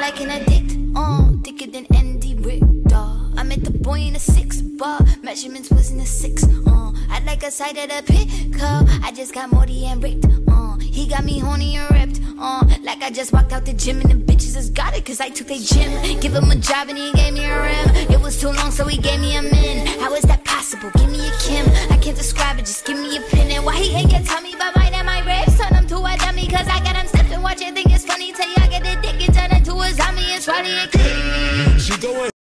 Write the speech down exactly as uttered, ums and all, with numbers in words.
like an addict. Uh, thicker than Andy Richter. I met the boy in a six bar. Measurements was in a six. Uh, I like a side of the pickup. I just got Morty and ripped. Uh, he got me horny and ripped. Uh, like I just walked out the gym and the bitches just got it cause I took their gym. Give him a job and he gave me a rim. It was too long so he gave me a min. How is that possible? Give me a Kim. I can't describe it, just give me a pin. And why he ain't get tell me about mine and my ribs? Turn him to a dummy cause I got him stepping. Watch it, think it's funny till y'all get the dick and turn into a zombie. It's Roddy and King. She going